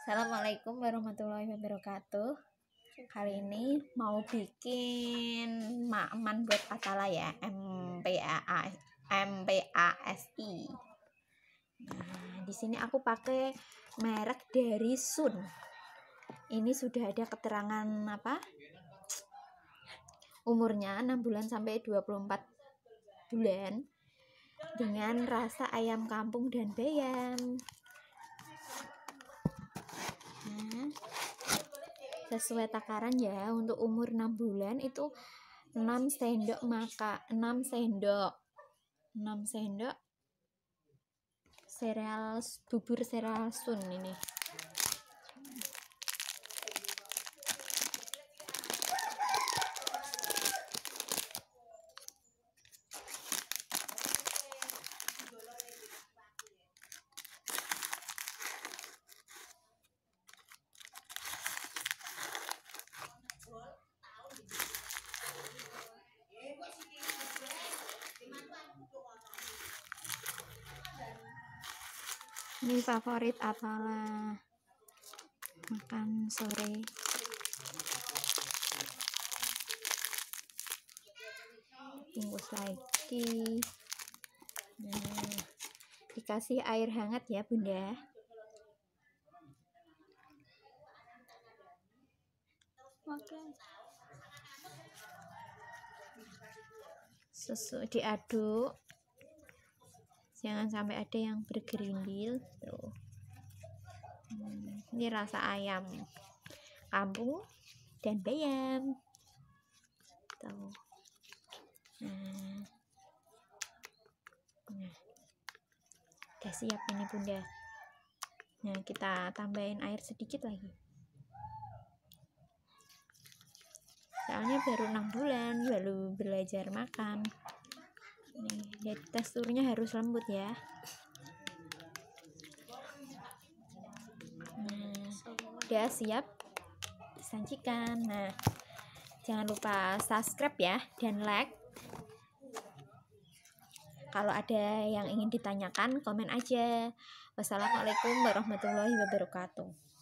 Assalamualaikum warahmatullahi wabarakatuh. Kali ini mau bikin makman buat Atala ya, MPASI. Nah, di sini aku pakai merek dari Sun. Ini sudah ada keterangan umurnya 6 bulan sampai 24 bulan dengan rasa ayam kampung dan bayam. Nah, sesuai takaran ya, untuk umur 6 bulan itu 6 sendok sereal bubur sereal Sun ini. Ini favorit Atala makan sore. Bungkus lagi. Nah, dikasih air hangat ya Bunda. Oke. Susu diaduk. Jangan sampai ada yang bergerindil tuh. Ini rasa ayam kampung dan bayam tuh. Nah, udah siap ini Bunda. Nah, kita tambahin air sedikit lagi, soalnya baru 6 bulan, baru belajar makan. Nih, jadi teksturnya harus lembut ya. Nah, udah siap disajikan. Nah, jangan lupa subscribe ya dan like. Kalau ada yang ingin ditanyakan, komen aja. Wassalamualaikum warahmatullahi wabarakatuh.